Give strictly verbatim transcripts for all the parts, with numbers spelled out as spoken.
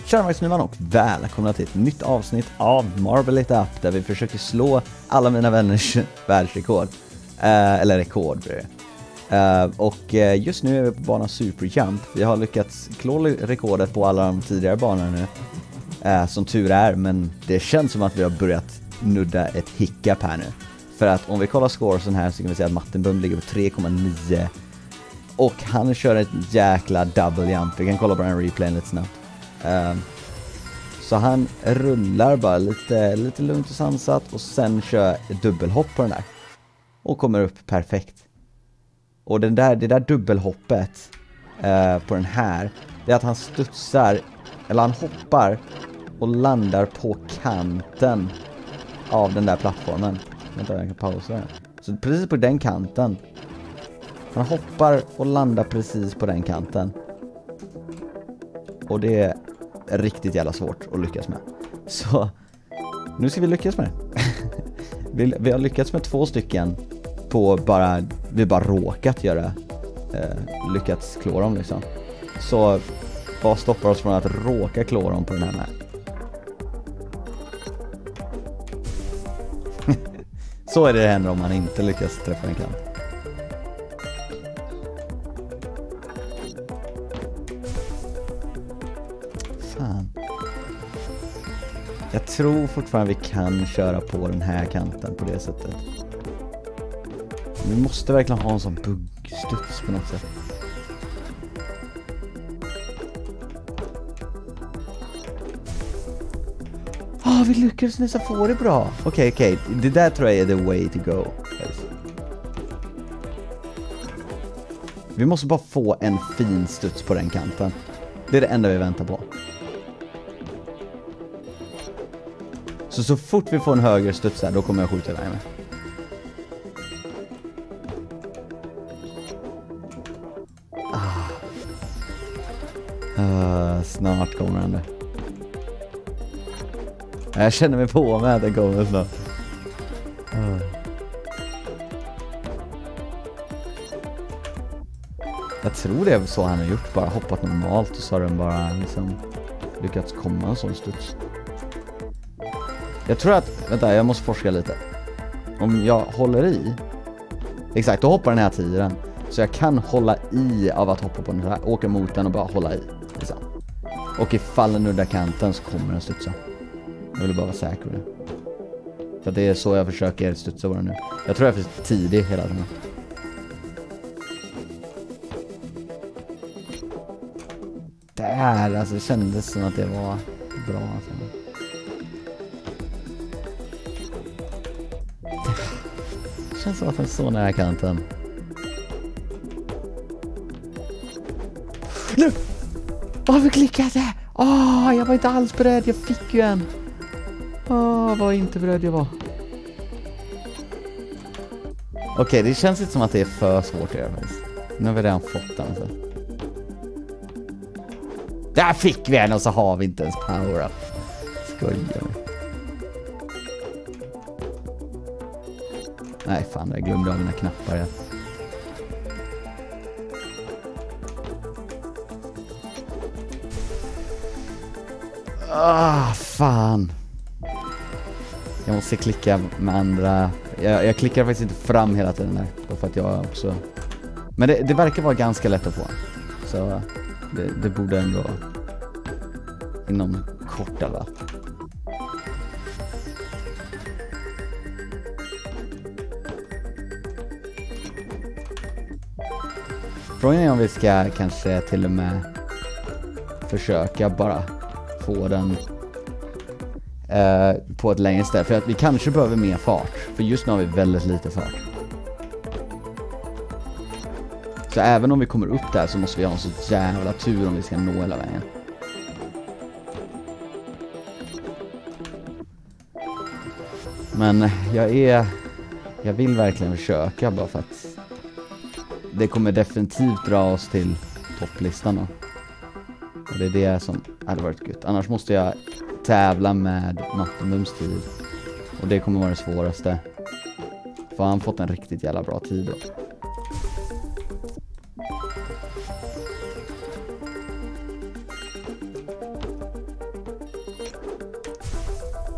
Tjena Max Nyman och välkomna till ett nytt avsnitt av Marble It Up där vi försöker slå alla mina vänners världsrekord. Eh, eller rekord blir det. Eh, och just nu är vi på banan Superjump. Vi har lyckats klå rekordet på alla de tidigare banorna nu. Eh, som tur är, men det känns som att vi har börjat nudda ett hiccup här nu. För att om vi kollar scoresen här så kan vi se att Mattenbum ligger på tre komma nio. Och han kör ett jäkla double jump. Vi kan kolla på den replayen lite snabbt. Uh, så han rullar bara lite, lite lugnt och sansat. Och sen kör ett dubbelhopp på den där. Och kommer upp perfekt. Och den där, det där dubbelhoppet uh, på den här, det är att han studsar, eller han hoppar och landar på kanten av den där plattformen. Vänta, jag kan pausa den. Så precis på den kanten. Han hoppar och landar precis på den kanten. Och det är riktigt jävla svårt att lyckas med. Så nu ska vi lyckas med det. vi, vi har lyckats med två stycken på bara, vi bara råkat göra eh, lyckats klå dem liksom. Så vad stoppar oss från att råka klå dem på den här med? Så är det det händer om man inte lyckas träffa en kant. Fan. Jag tror fortfarande vi kan köra på den här kanten på det sättet. Vi måste verkligen ha en sån buggstuds på något sätt. Ah, vi lyckades nästan få det bra. Okej, okay, okej. Okay. Det där tror jag är the way to go. Vi måste bara få en fin studs på den kanten. Det är det enda vi väntar på. Så så fort vi får en högre studs här, då kommer jag skjuta iväg med. Ah. Uh, snart kommer den där. Jag känner mig på med att den kommer snart. Uh. Jag tror det är så han har gjort. Bara hoppat normalt och så har den bara liksom lyckats komma en sån studs. Jag tror att, vänta, jag måste forska lite. Om jag håller i, exakt, då hoppar den här tiden. Så jag kan hålla i av att hoppa på den här, åka mot den och bara hålla i. Liksom. Och ifall den nuddar kanten så kommer den studsa. Jag vill bara vara säker på det. För det är så jag försöker studsa på den nu. Jag tror jag är för tidig hela tiden. Där, alltså det kändes som att det var bra. Alltså. Det känns som att den så nära kanten. Nu! Varför klickade jag? Åh, jag var inte alls beredd. Jag fick ju en. Åh, vad inte beredd jag var. Okej, okay, det känns inte som att det är för svårt att göra faktiskt. Nu har vi redan fått den. Så. Där fick vi en och så har vi inte ens power up. Skojar mig. Nej fan, jag glömde av mina knappar igen. Ah, fan. Jag måste klicka med andra. Jag, jag klickar faktiskt inte fram hela tiden där. För att jag också. Men det, det verkar vara ganska lätt att få. Så det, det borde ändå inom kort eller. Frågan är om vi ska kanske till och med försöka bara få den eh, på ett längre ställe. För att vi kanske behöver mer fart. För just nu har vi väldigt lite fart. Så även om vi kommer upp där så måste vi ha en så jävla tur om vi ska nå hela vägen. Men jag är... Jag vill verkligen försöka bara för att det kommer definitivt dra oss till topplistan då. Och det är det som hade varit gött. Annars måste jag tävla med Mattenbums tid. Och det kommer vara det svåraste. För han fått en riktigt jävla bra tid då.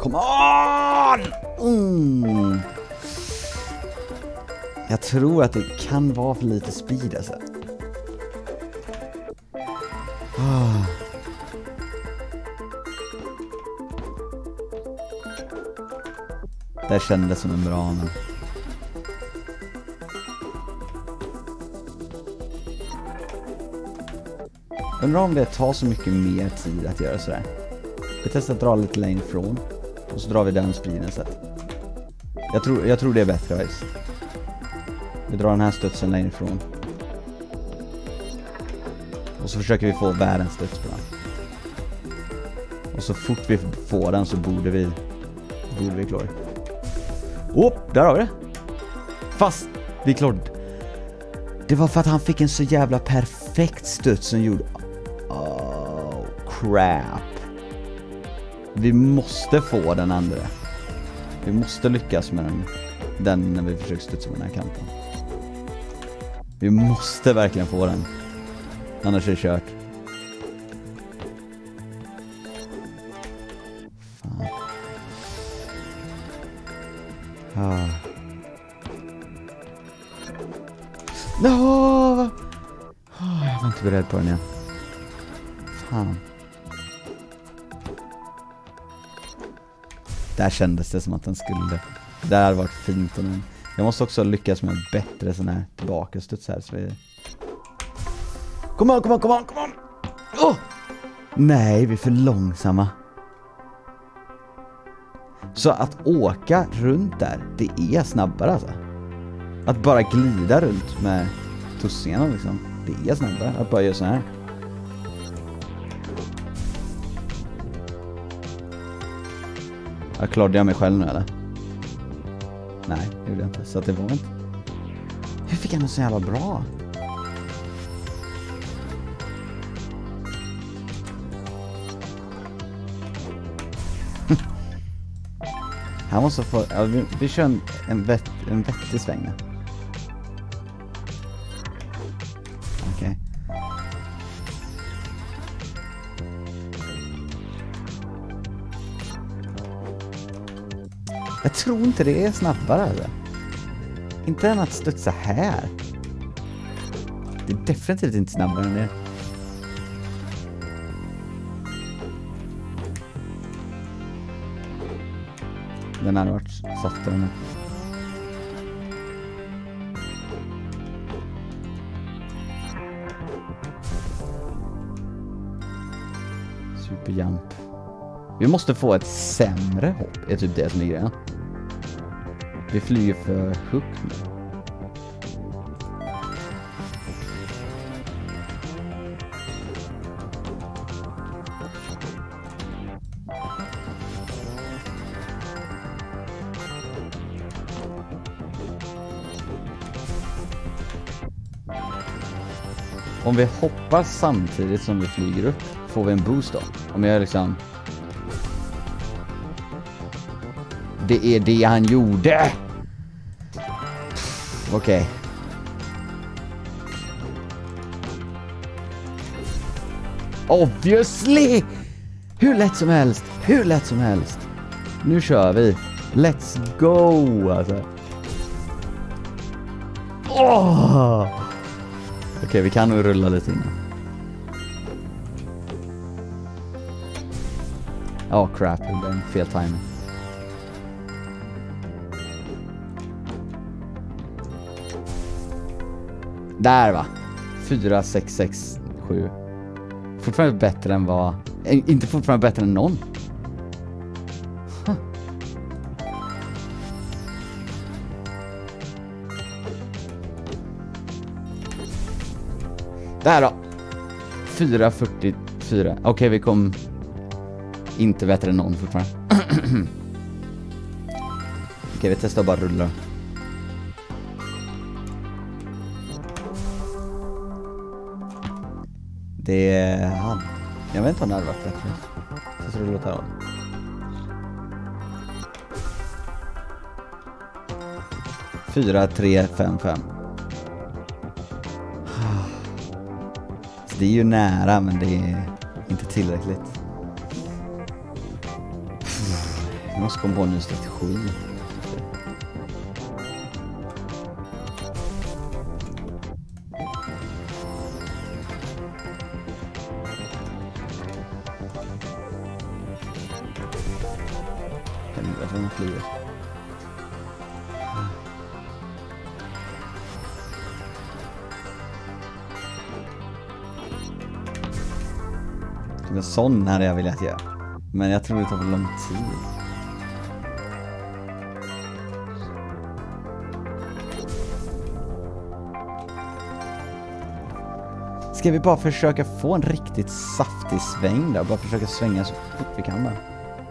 Come on! Mm. Jag tror att det kan vara för lite speed alltså. Ah. Det kändes som en bra men... Undrar om det tar så mycket mer tid att göra sådär. Vi testar att dra lite längre ifrån. Och så drar vi den speeden så att... Jag tror, jag tror det är bättre faktiskt. Vi drar den här studsen längre ifrån. Och så försöker vi få världens studs på den. Och så fort vi får den så borde vi... Borde vi klara. Åh, oh, där har vi det. Fast vi klarade. Det var för att han fick en så jävla perfekt studs som gjorde... Oh, crap. Vi måste få den andra. Vi måste lyckas med den. Den när vi försöker studsa med den här kanten. Vi måste verkligen få den. Annars är det kört. Fan. Ah. No! Oh, jag var inte beredd på den igen. Fan. Där kändes det som att den skulle... Det hade varit fint. Och jag måste också lyckas med en bättre sån här tillbaka studs här. Så vi... Kom on, kom on, kom on, kom on! Oh! Nej, vi är för långsamma. Så att åka runt där, det är snabbare alltså. Att bara glida runt med tussingarna liksom, det är snabbare. Att bara göra så här. Jag klarade jag mig själv nu eller? Nej, det gjorde jag inte. Så att det var inte. Hur fick jag något så jävla bra? Han måste få... Ja, vi, vi kör en, en, vett, en vettig sväng nu. Okej. Okay. Jag tror inte det är snabbare alltså. Inte än att studsa här. Det är definitivt inte snabbare än det. Den hade varit saftare nu. Superjump. Vi måste få ett sämre hopp. Är typ det som är grejen. Vi flyger för högt nu. Om vi hoppar samtidigt som vi flyger upp får vi en boost då. Om jag liksom... Det är det han gjorde! Okej. Okay. Obviously! Hur lätt som helst! Hur lätt som helst! Nu kör vi! Let's go! Alltså. Åh! Okej, okay, vi kan nog rulla lite innan. Åh, oh, crap. Det är en fel timing. Där va? fyra, sex, sex, sju. Fortfarande bättre än vad... Inte fortfarande bättre än någon. Huh. Där då. fyra fyrtiofyra. Okej, okay, vi kom inte bättre än någon fortfarande. Okej, okay, vi testar bara rulla. Det är han. Jag vet inte om det hade varit bättre. Så ska det låta av. Fyra, tre, fem, fem. Så det är ju nära, men det är inte tillräckligt. Jag måste komma på en ny strategi. Helvete vad man flyger. Det är sån här jag vill att göra. Men jag tror det tar för lång tid. Ska vi bara försöka få en riktigt saftig sväng där? Bara försöka svänga så fort vi kan bara.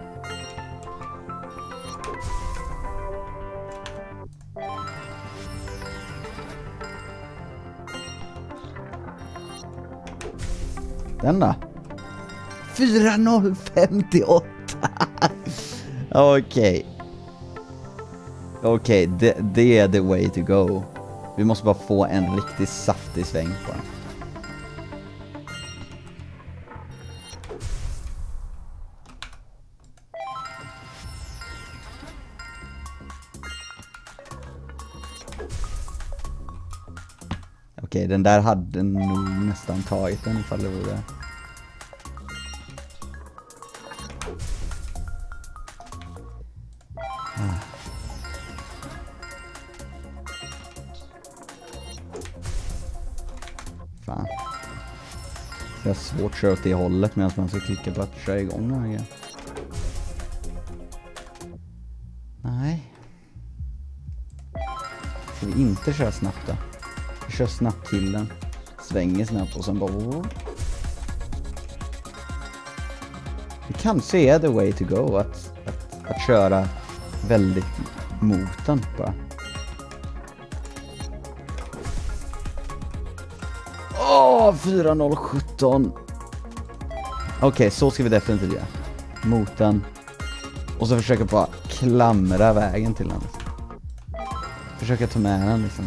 Den då? fyra noll femtioåtta. Okej. Okej, det, det är the way to go. Vi måste bara få en riktigt saftig sväng på den. Okej, den där hade nog nästan tagit den ifall det vore. Ah. Fan. Det är svårt att köra åt det hållet medan man ska klicka på att köra igång den här igen. Nej. Ska vi inte köra snabbt då? Vi kör snabbt till den. Svänger snabbt och sen bara... Det kanske är the way to go att, att, att köra väldigt mot den bara. Åh, fyra noll sjutton. Okej, okay, så ska vi definitivt göra. Mot den. Och så försöka bara klamra vägen till den. Försöka ta med den liksom.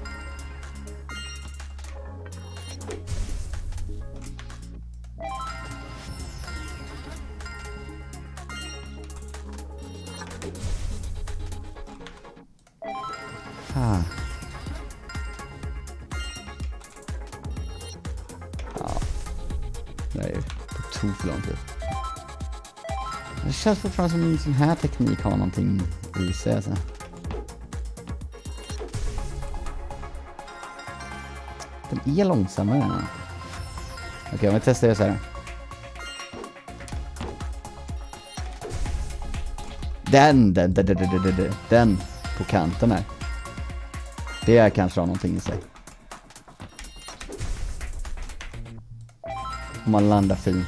Ah. Ja. Det är ju på tok för lång tid. Det känns fortfarande som en sån här teknik har någonting i sig alltså. Den är långsammare än. Okej, okay, om vi testar det så här. Den, den, den, den, den, den, den på kanten här. Det är kanske har någonting i sig. Om man landar fint.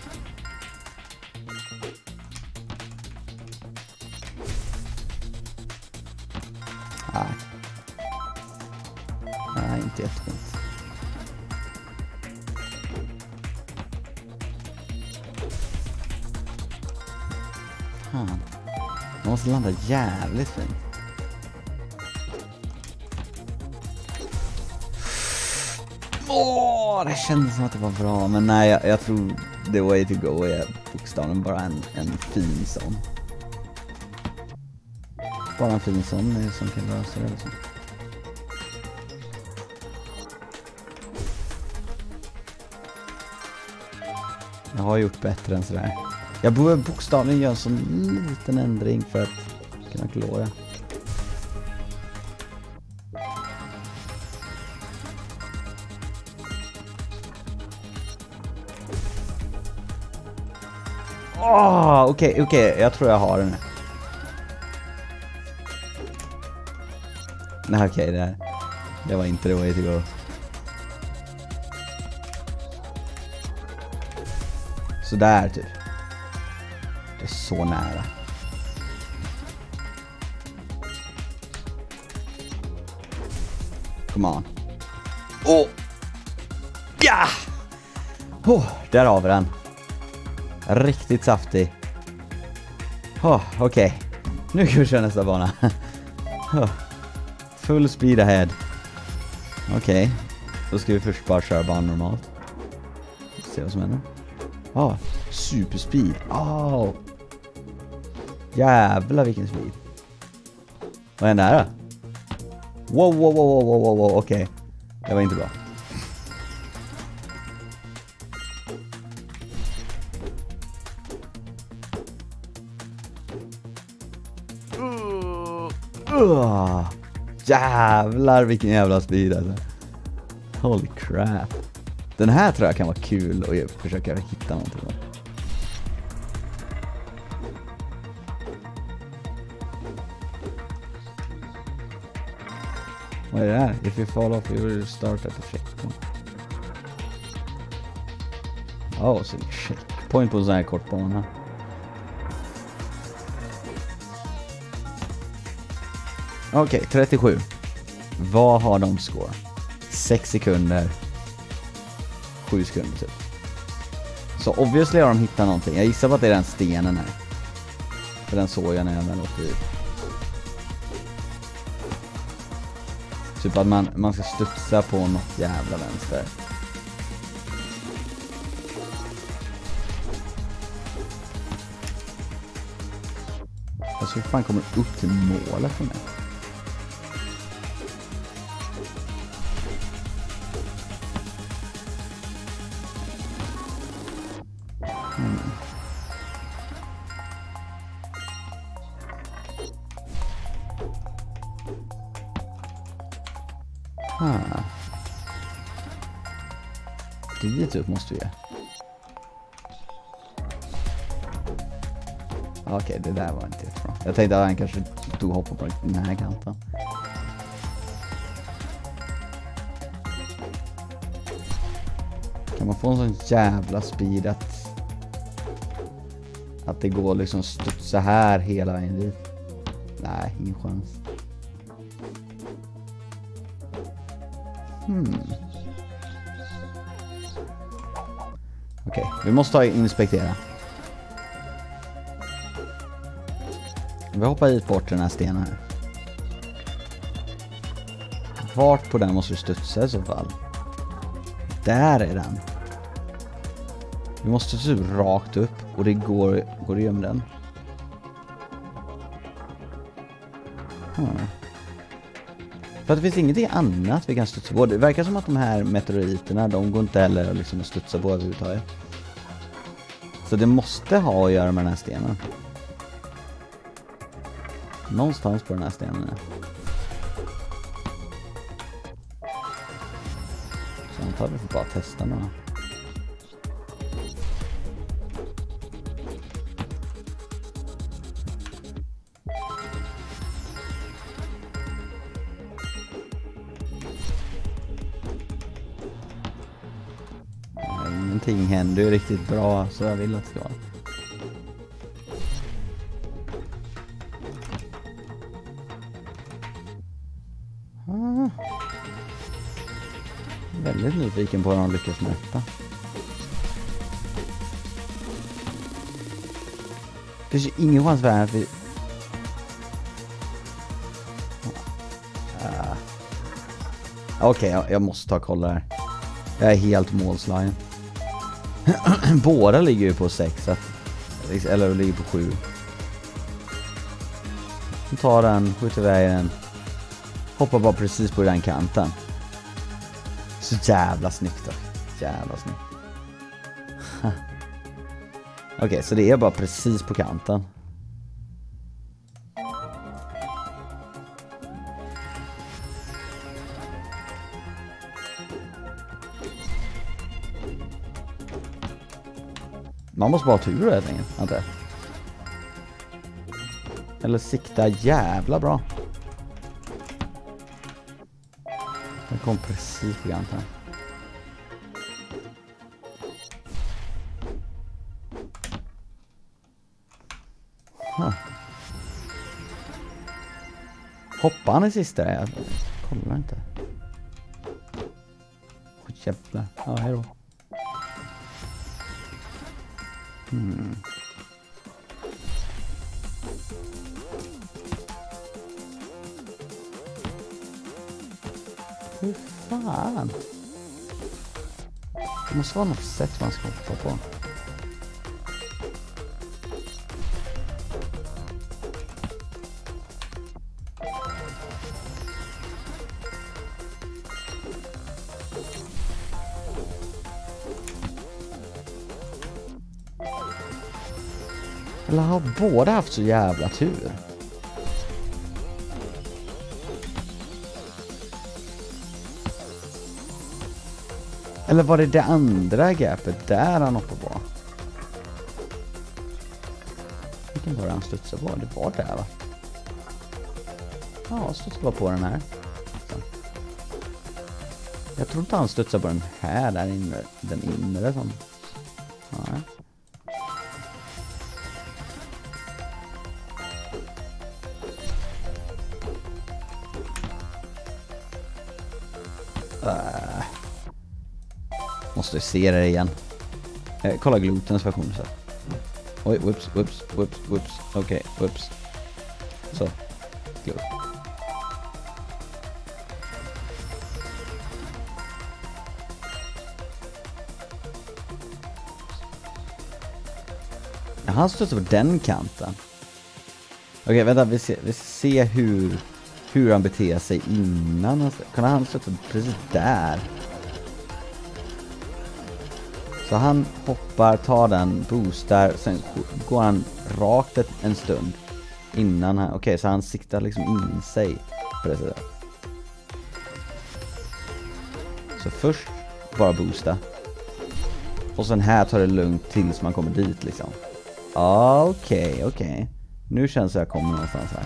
Nej. Nej, inte jättefint. Fan. Man måste landa jävligt fint. Åh, det kändes som att det var bra. Men nej, jag, jag tror the way to go är bokstaven bara en, en fin sån. Bara en fin sån som kan lösa det liksom. Jag har gjort bättre än sådär. Jag borde bokstavligen göra en sån liten ändring för att kunna klara. Åh, okej, okay, okej. Okay. Jag tror jag har den. Nej, okej, okay, det, det var inte the way to go. Så där typ. Det är så nära. Come on. Åh! Ja! Oh, där har vi den. Riktigt saftig. Oh, okej. Okay. Nu kan vi köra nästa bana. Oh. Full speed ahead. Okej. Okay. Då ska vi först bara köra banan normalt. Se vad som händer. Ja, oh, superspeed. Oh. Jävlar vilken speed. Vad hände här då? Wow, wow, wow, wow, wow, wow, okej. Okay. Det var inte bra. Uh, jävlar vilken jävla speed alltså. Holy crap. Den här tror jag kan vara kul och försöka hitta någonting. Vad är det här? If you fall off you will start at the checkpoint. Åh, oh, så checkpoint på en sån här kort bana. Okej, okay, trettiosju. Vad har de score? sex sekunder. sju sekunder typ. Så obviously har de hittat någonting. Jag gissar på att det är den stenen här. För den såg jag när jag väl åkte ut. Typ att man, man ska studsa på något jävla vänster. Alltså hur fan kommer det upp till målet för mig? Hmm. Ah. Dit upp måste vi göra. Okej, okay, det där var inte bra. Jag tänkte att han kanske tog hoppa på den här kanten. Kan man få en sån jävla speed att att det går liksom studsa här hela vägen dit? Nej, ingen chans. Hmm. Okej, okay, vi måste ta inspektera. Vi hoppar hit bort den här stenen här. Vart på den måste du studsa i så fall? Där är den. Vi måste se rakt upp och det går, går det gömma den. Hmm. För att det finns ingenting annat vi kan studsa på. Det verkar som att de här meteoriterna, de går inte heller liksom att studsa på överhuvudtaget. Så det måste ha att göra med den här stenen. Någonstans på den här stenen. Så antar vi får bara testa nu. Ingenting händer ju riktigt bra så jag vill att det ska vara. Ah. Väldigt nyfiken på hur de lyckas med detta. Det finns ju ingen chans för att vi... Ah. Okej, okay, jag, jag måste ta och kolla här. Jag är helt målslagen. Båda ligger ju på sex, eller ligger på sju. Ta den, skjuter iväg den. Hoppar bara precis på den kanten. Så jävla snyggt då. Jävla snyggt. Okej, okay, så det är bara precis på kanten. Man måste bara ha tur helt enkelt, antar jag. Eller sikta jävla bra. Den kom precis på kanten. Huh. Hoppar han i sista? Jag kollar inte. Åh jävlar. Ja, hej då. Hmm. Hur fan? Det måste vara något sätt man ska hoppa på. Eller har båda haft så jävla tur? Eller var det det andra gapet där han hoppade på? Vilken var det han studsade på? Det var där, va? Ja, studsade bara på den här. Så. Jag tror inte han studsade på den här, där inne, den inre som... Ja. Uh. Måste se det igen. Eh, kolla glutens version så. Oj, whoops, whoops, whoops, whoops. Okej, okay, whoops. Så. Glut. Ja, han står på den kanten. Okej, okay, vänta, vi ser, vi ser hur hur han beter sig innan. Kan han stå precis där? Så han hoppar, tar den, boostar, sen går han rakt ett, en stund innan han, okej, okay, så han siktar liksom in sig på det sättet. Så först bara boosta. Och sen här tar det lugnt tills man kommer dit liksom. Okej, okay, okej. Okay. Nu känns det att jag kommer någonstans här.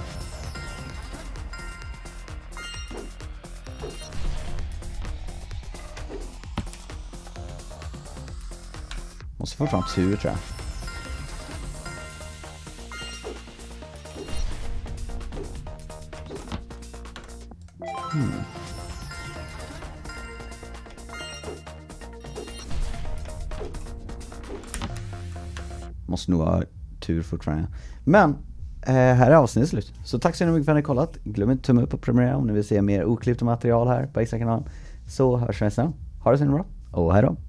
Måste få fram tur, tror jag. Hmm. Måste nog ha tur fortfarande. Men eh, här är avsnittet slut. Så tack så mycket för att ni har kollat. Glöm inte tumma upp och prenumerera om ni vill se mer oklippt material här på extra kanalen. Så hörs vi nästa gång. Ha det så bra. Och hej då.